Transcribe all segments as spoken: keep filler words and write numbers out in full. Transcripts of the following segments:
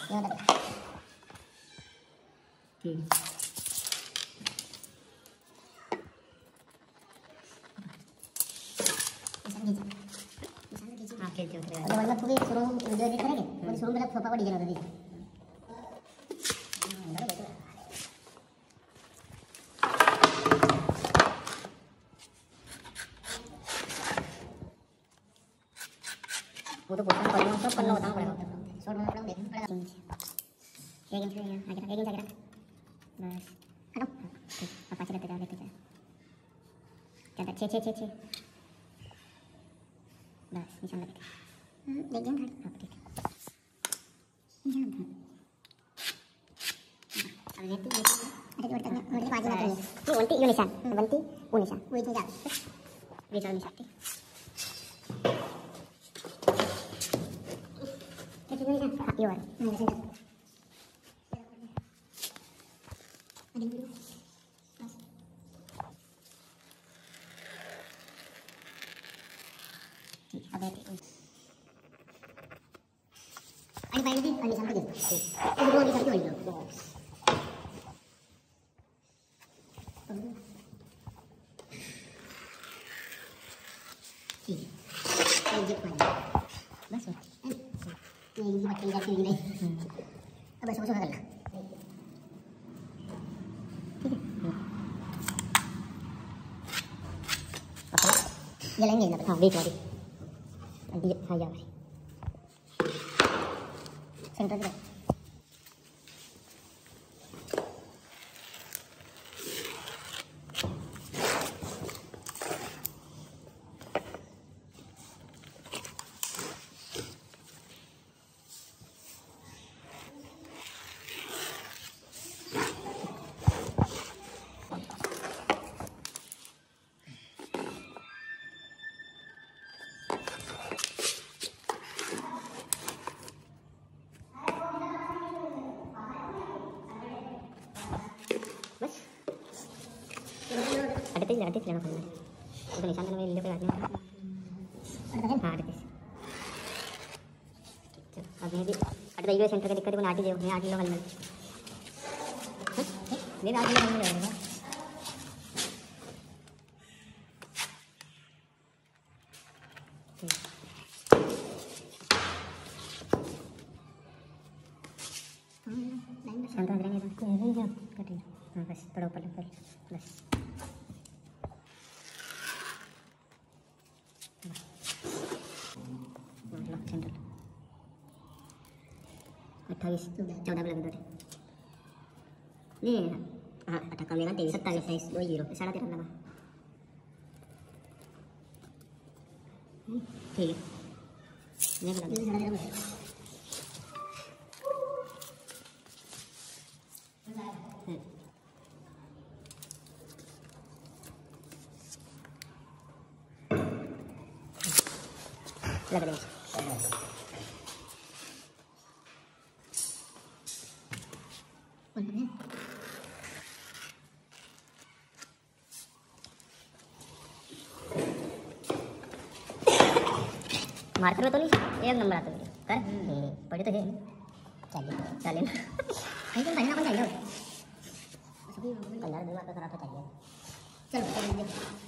ये वाला ठीक हां खेलते उतरे और मतलब पूरी शोरूम वीडियो एडिट करेंगे पूरी शोरूम में सोफा का डिजाइन होता है वो तो बोलता है पर सब करना बताना पड़ेगा शॉर्ट में पड़ा देखना पड़ेगा एक इंच आगे रख एक इंच आगे रख बस हटो ठीक अब पाँच लेते जा लेते जा क्या छः छः छः छः बस निशान लगा देख दें हाँ ठीक निशान अब लेते लेते अरे जो तक मुझे पाँच लगा ये वंटी ये निशान वंटी वो निशान वो इतने जा ये चलो निशान ठीक ये वाला ये वाला अरे भाई भी अरे निशान को दे तो वो निशान क्यों नहीं लो ठीक है ये बस नहीं ये बच्चे जाती नहीं अब ऐसा कुछ करना ठीक है ये लेंगे ना हाँ वेट वाली ये हाँ यार सेंटर पे अड़तीस अड़तीस लेना पड़ेगा तो निशान में ले पे रखना हाँ अड़तीस अब ये भी अड़तीस ये सेंटर का दिक्कत है को आठ ही दे आठ किलो वाला मेरे आठ किलो वाला लगेगा शांत रहेंगे तो कटिंग हाँ बस थोड़ा ऊपर लग बस अट्ठाईस चौदह पे लगे नहीं हाँ अट्ठा कम लेगा तेईस सत्ताईस अट्ठाईस दो जीरो साढ़े तेरह लगा ठीक है नहीं लगा लग रहा है मार्कर में तो नहीं एक नंबर आता है कर पढ़े तो है चलिए चलिए नहीं तो महीना कौन चाहिए पंद्रह दिन मार्कर खराब चाहिए चलो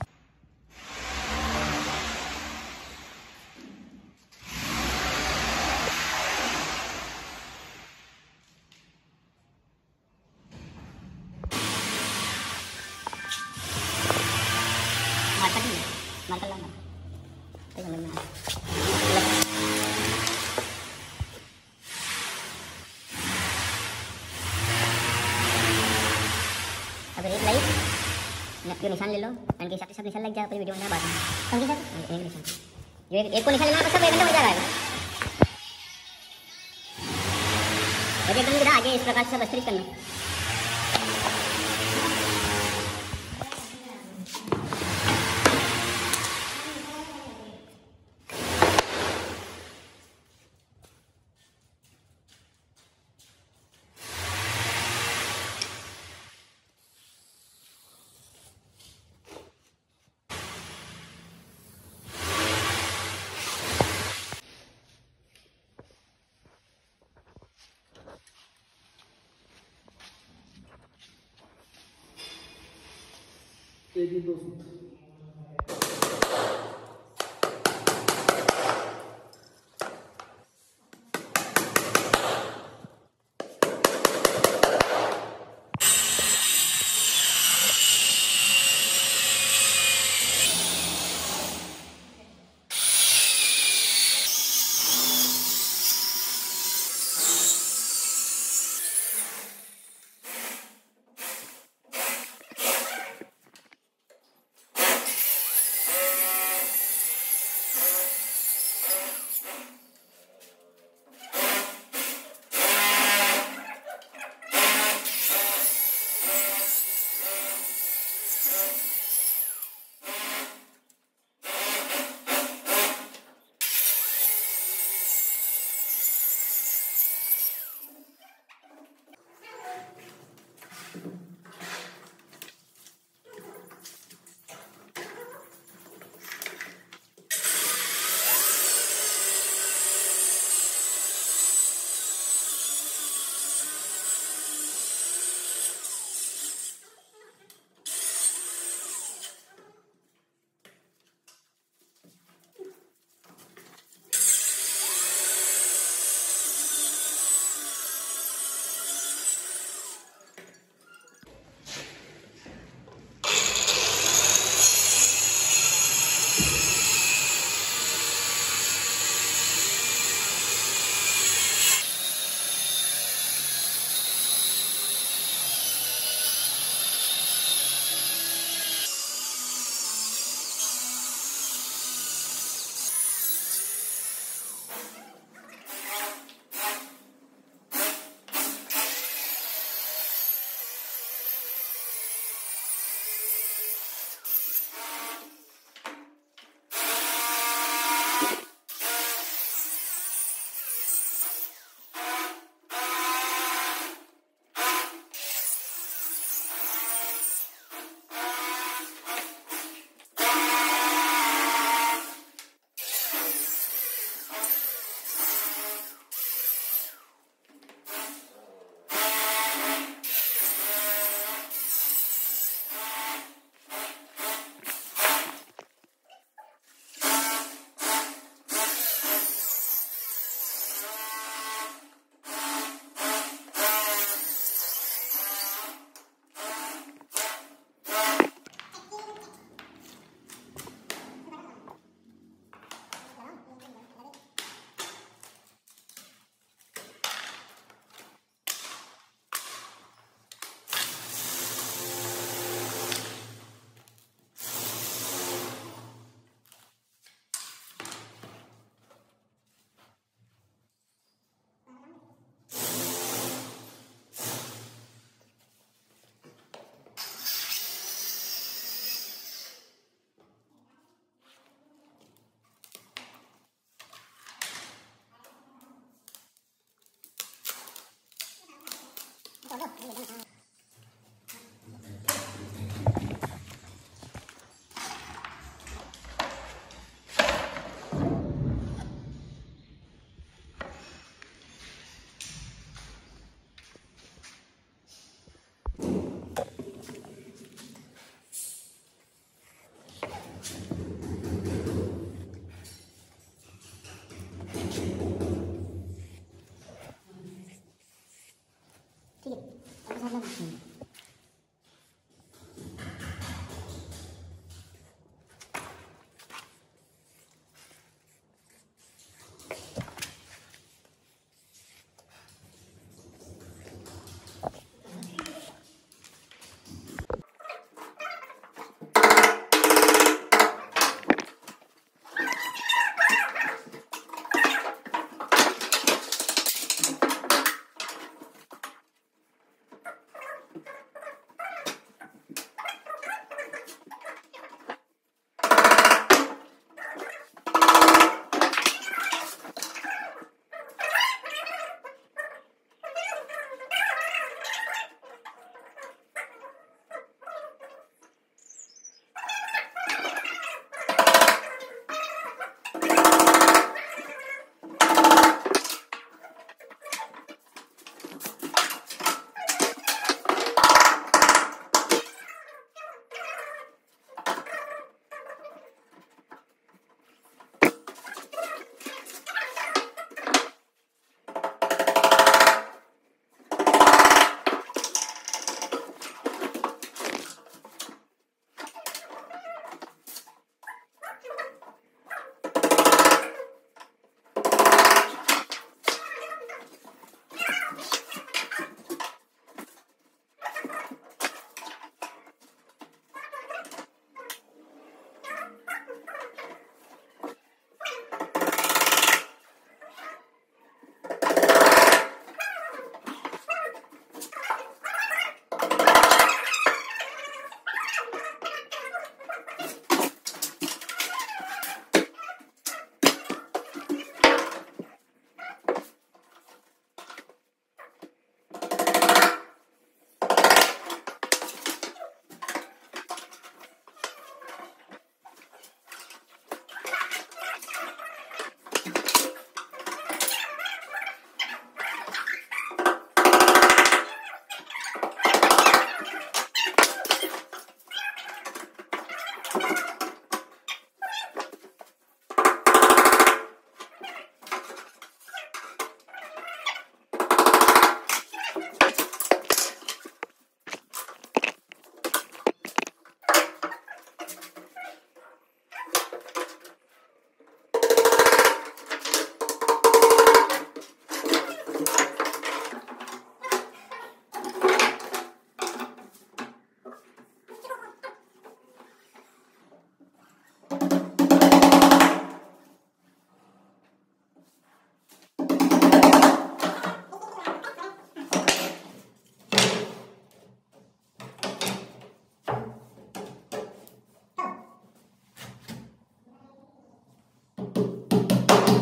मार्कर मार्कर लाना तो समझ में अब एक लाइट नक्की निशान ले लो एंड के हिसाब से सब निशान लग जाए अपनी वीडियो में बात कौन के साथ एक निशान जो एक, एक को निशान लेना है सब एक घंटे में जा रहा है और एकदम इधर आगे इस प्रकार से सब अस्त्रित करना एक ही दो सूत्र।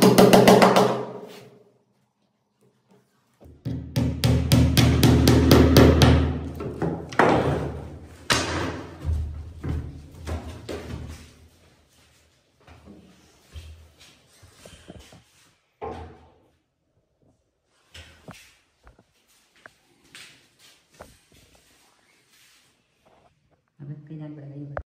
अब कहीं जान पड़ेगा ये